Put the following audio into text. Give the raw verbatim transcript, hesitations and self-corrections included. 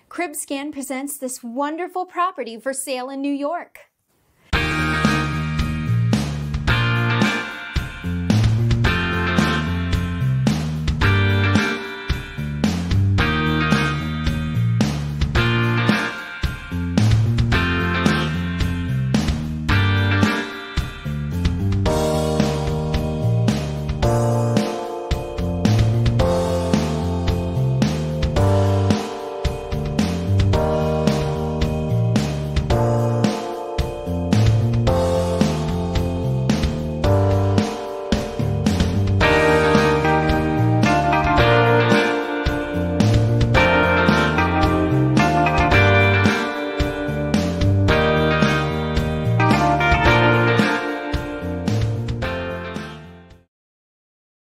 CribScan presents this wonderful property for sale in New York.